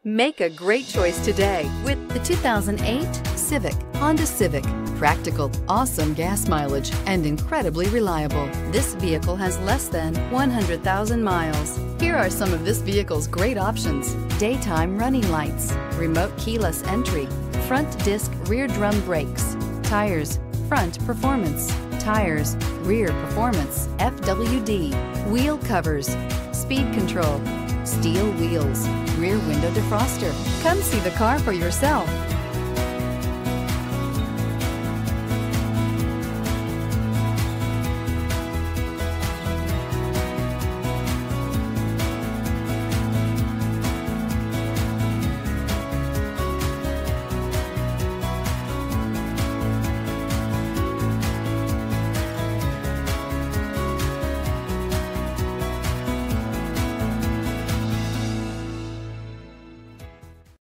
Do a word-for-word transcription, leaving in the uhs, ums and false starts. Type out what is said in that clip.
Make a great choice today with the two thousand eight Civic, Honda Civic. Practical, awesome gas mileage, and incredibly reliable. This vehicle has less than one hundred thousand miles. Here are some of this vehicle's great options: daytime running lights, remote keyless entry, front disc rear drum brakes, tires, front performance, tires, rear performance, F W D, wheel covers, speed control, steel wheels, rear window defroster. Come see the car for yourself.